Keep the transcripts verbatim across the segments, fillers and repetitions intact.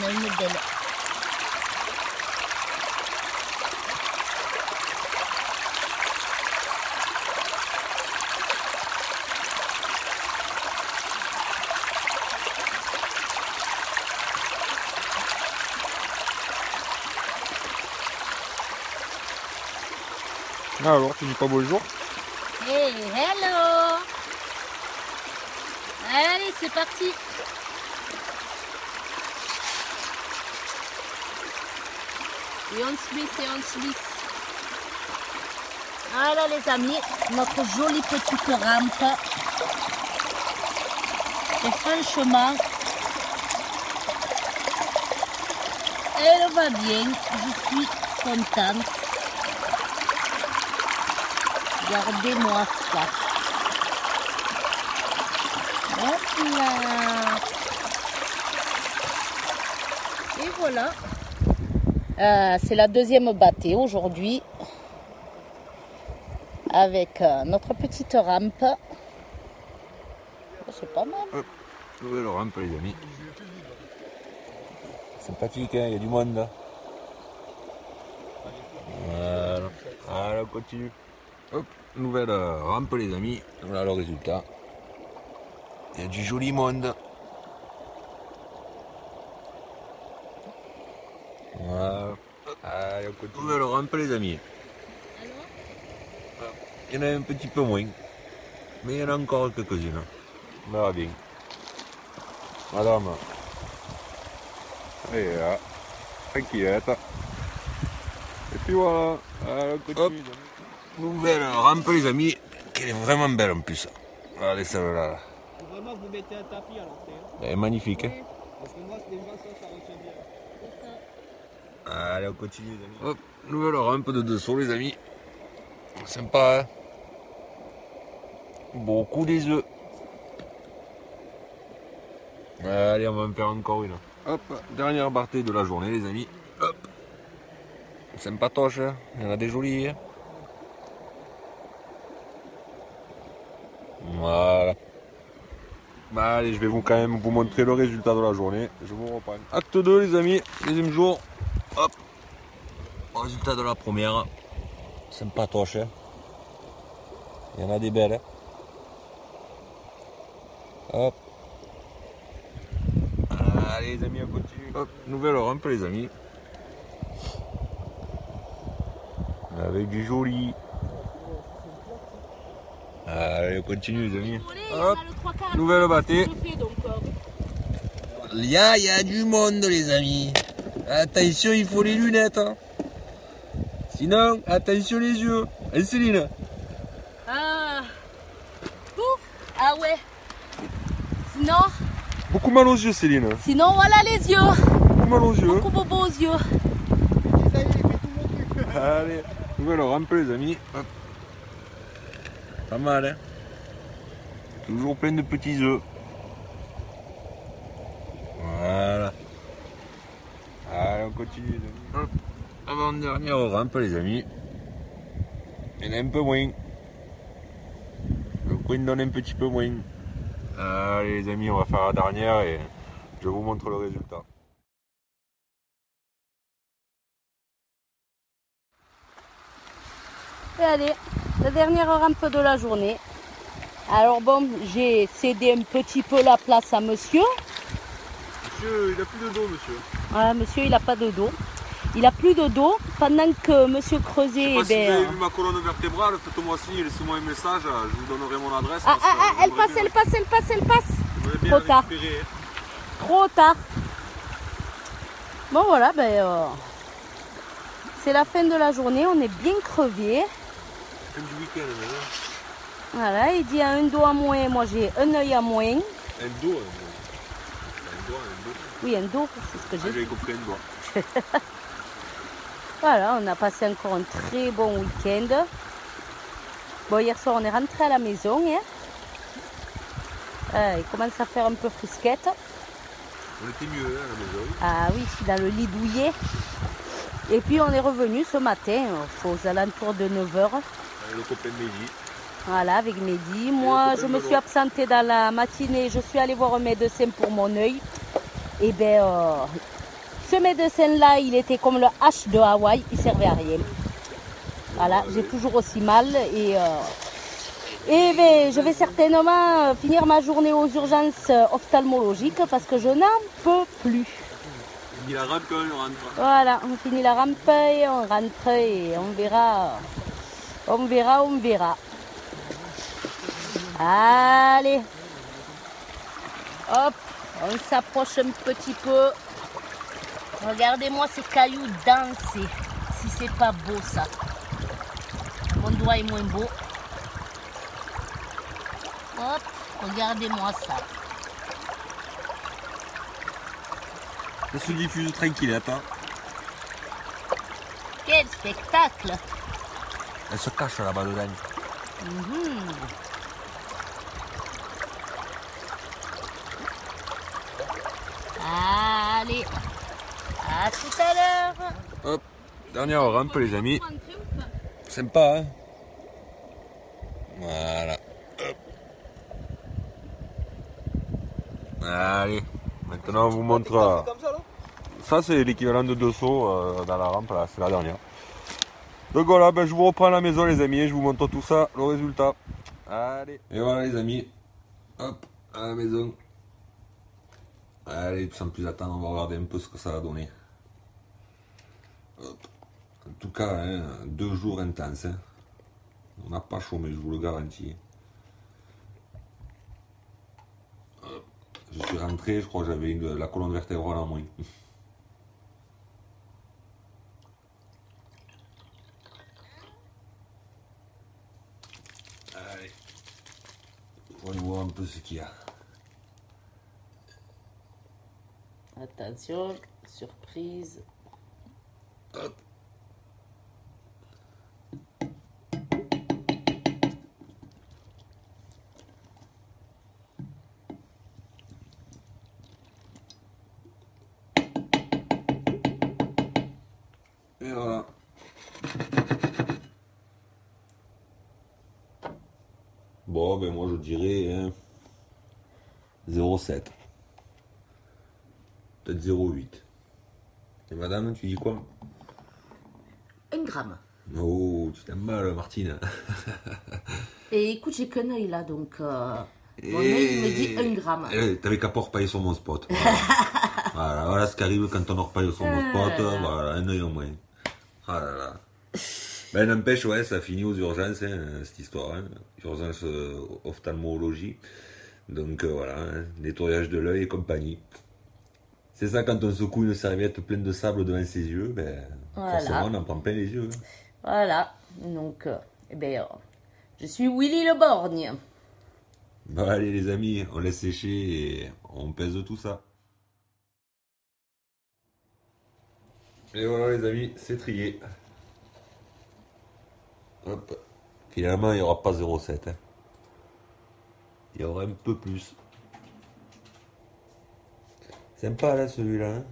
a une belle. Ah alors, tu dis pas bonjour? Hey, hello! Allez, c'est parti! Et on se glisse, et on se glisse. Voilà les amis, notre jolie petite rampe. Et franchement, elle va bien, je suis contente. Regardez-moi ça. Hop là. Et voilà. Euh, c'est la deuxième bâtée aujourd'hui. Avec euh, notre petite rampe. Oh, c'est pas mal. Hop, nouvelle rampe les amis. Sympathique, hein, il y a du monde là. Voilà. Voilà, on continue. Hop, nouvelle euh, rampe les amis. Voilà le résultat. Il y a du joli monde. Voilà. Allez, on continue. Nouvelle rampe les amis. Il y en a un petit peu moins. Mais il y en a encore quelques-unes. On verra bien. Madame. Et là. Tranquillette. Et puis voilà. Allez, on continue. Hop. Nouvelle rampe les amis, qui est vraiment belle en plus. Regardez celle-là. Là. Vraiment vous mettez un tapis à l'entrée. Elle est magnifique. Oui. Hein. Parce que moi déjà ça, ça retient bien. Allez on continue les amis. Hop, nouvelle rampe de dessous les amis. Sympa hein. Beaucoup des œufs. Allez on va en faire encore une. Hop, dernière bâtée de la journée les amis. Hop. Sympatoche, hein. Il y en a des jolies. Hein. Voilà. Bah, allez, je vais vous quand même vous montrer le résultat de la journée. Je vous reprends. Acte deux les amis, deuxième jour. Hop. Résultat de la première. Sympatoche. Hein. Il y en a des belles. Hein. Hop. Allez les amis, on continue. Hop, nouvelle rampe les amis. Avec du joli. Allez, on continue les amis. Hop, nouvelle bâtée. Il y a, il y a du monde les amis. Attention, il faut les lunettes. Hein. Sinon, attention les yeux. Et Céline? Ah, pouf. Ah ouais. Sinon, beaucoup mal aux yeux Céline. Sinon voilà les yeux. Beaucoup mal aux yeux. Beaucoup bobo aux yeux. Ça y est, il fait tout mon truc. Allez, nouvelle rampe les amis. Hop. Pas mal hein. Toujours plein de petits œufs. Voilà. Allez, on continue les amis. Hop. Avant-dernière rampe les amis. Il y en a un peu moins. Le coin donne un petit peu moins. Allez les amis, on va faire la dernière et je vous montre le résultat. Et allez, la dernière rampe de la journée. Alors bon, j'ai cédé un petit peu la place à monsieur. Monsieur, il a plus de dos monsieur. Voilà, monsieur, il n'a pas de dos. Il a plus de dos pendant que monsieur creusait. Je sais pas eh si ben, vous avez vu ma colonne vertébrale, faites-moi signe, laissez-moi un message, je vous donnerai mon adresse. Ah, ah, ah, elle passe, elle passe, elle passe, elle passe. Trop tard. Trop tard. Bon voilà, ben, euh, c'est la fin de la journée, on est bien crevés. Fin du week-end maintenant. Voilà, il dit un dos à moins, moi j'ai un œil à moins. Un dos, un dos. Un doigt, un dos. Oui, un dos, c'est ce que j'ai Ah, j'avais compris un doigt. Voilà, on a passé encore un très bon week-end. Bon, hier soir, on est rentré à la maison. Hein. Euh, il commence à faire un peu frisquette. On était mieux hein, à la maison. Ah oui, dans le lit douillet. Et puis, on est revenu ce matin, aux alentours de neuf heures. Avec le copain de Mehdi. Voilà, avec Mehdi. Moi, je me suis absentée dans la matinée. Je suis allée voir un médecin pour mon œil. Et bien, euh, ce médecin-là, il était comme le H de Hawaï, il servait à rien. Voilà, j'ai toujours aussi mal et, euh, et ben, je vais certainement finir ma journée aux urgences ophtalmologiques parce que je n'en peux plus. On finit la rampe quand on rentre. Voilà, on finit la rampe et on rentre et on verra, on verra, on verra. Allez, hop, on s'approche un petit peu. Regardez-moi ces cailloux danser, si c'est pas beau ça. Mon doigt est moins beau. Hop, regardez-moi ça. Ça se diffuse tranquille, attends. Quel spectacle! Elle se cache là-bas dedans. Mmh. Allez, à tout à l'heure. Hop, dernière rampe les amis. Sympa hein. Voilà. Hop. Allez, maintenant on vous montre. Ça c'est l'équivalent de deux sauts euh, dans la rampe là, c'est la dernière. Donc voilà, ben, je vous reprends à la maison les amis et je vous montre tout ça, le résultat. Allez. Et voilà les amis. Hop, à la maison. Allez, sans plus attendre, on va regarder un peu ce que ça va donner. Hop. En tout cas, hein, deux jours intenses. Hein. On n'a pas chômé, je vous le garantis. Hop. Je suis rentré, je crois que j'avais la colonne vertébrale en moins. Allez. On va voir un peu ce qu'il y a. Attention, surprise. Hop. Et voilà. Bon, ben moi je dirais hein, zéro virgule sept. Peut-être zéro virgule huit. Et madame, tu dis quoi? Un gramme. Oh, tu t'aimes mal, Martine. Et écoute, j'ai qu'un œil là, donc euh, mon Et... œil me dit un gramme. Eh, t'avais qu'à pas repailler sur mon spot. Voilà. Voilà, voilà ce qui arrive quand on repaille sur mon spot. Voilà, un œil au moins. Ah là là. Ben n'empêche, ouais, ça finit aux urgences, hein, cette histoire. Hein. Urgence euh, ophtalmologie. Donc euh, voilà, hein, nettoyage de l'œil et compagnie. C'est ça, quand on secoue une serviette pleine de sable devant ses yeux, ben, Voilà. forcément on en prend plein les yeux. Hein. Voilà, donc, euh, eh ben, euh, je suis Willy le Borgne. Bon allez les amis, on laisse sécher et on pèse tout ça. Et voilà les amis, c'est trié. Hop. Finalement il n'y aura pas zéro virgule sept. Hein. Il y aura un peu plus. Sympa là celui-là. Hein.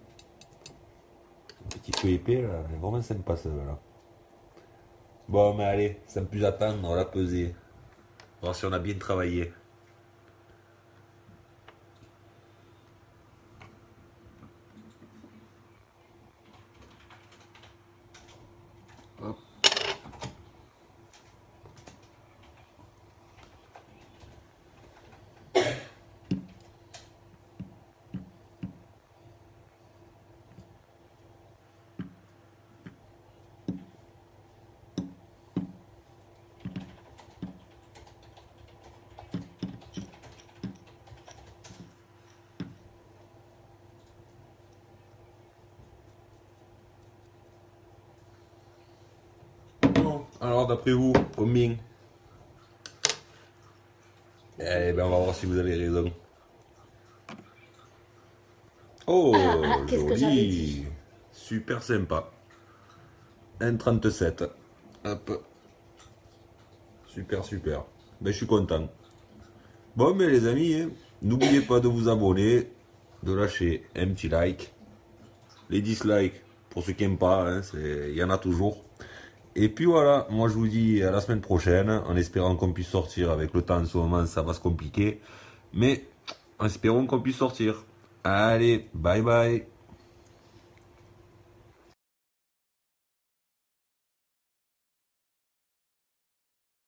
Un petit peu épais là, mais vraiment sympa celui-là. Bon mais allez, sans plus attendre, on va la peser. On va voir si on a bien travaillé. Hop. Alors d'après vous, combien? Eh ben on va voir si vous avez raison. Oh, Ah, ah, qu'est-ce que j'avais joli, dit? super sympa. un virgule trente-sept. Hop. Super, super. Ben je suis content. Bon mais les amis, hein, n'oubliez pas de vous abonner, de lâcher un petit like. Les dislikes, pour ceux qui n'aiment pas, hein, il y en a toujours. Et puis voilà, moi je vous dis à la semaine prochaine, en espérant qu'on puisse sortir. Avec le temps en ce moment ça va se compliquer, mais en espérant qu'on puisse sortir. Allez, bye bye.